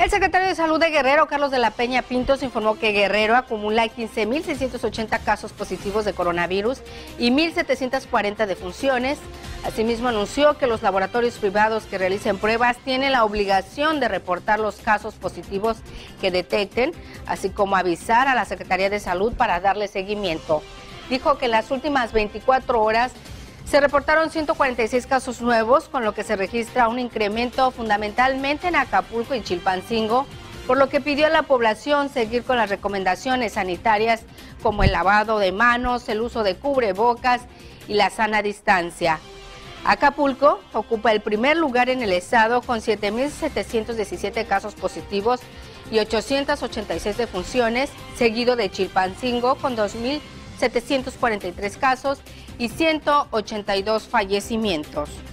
El secretario de Salud de Guerrero, Carlos de la Peña Pintos, informó que Guerrero acumula 15.680 casos positivos de coronavirus y 1.740 defunciones. Asimismo, anunció que los laboratorios privados que realicen pruebas tienen la obligación de reportar los casos positivos que detecten, así como avisar a la Secretaría de Salud para darle seguimiento. Dijo que en las últimas 24 horas se reportaron 146 casos nuevos, con lo que se registra un incremento fundamentalmente en Acapulco y Chilpancingo, por lo que pidió a la población seguir con las recomendaciones sanitarias como el lavado de manos, el uso de cubrebocas y la sana distancia. Acapulco ocupa el primer lugar en el estado con 7.717 casos positivos y 886 defunciones, seguido de Chilpancingo con 2.743 casos y 182 fallecimientos.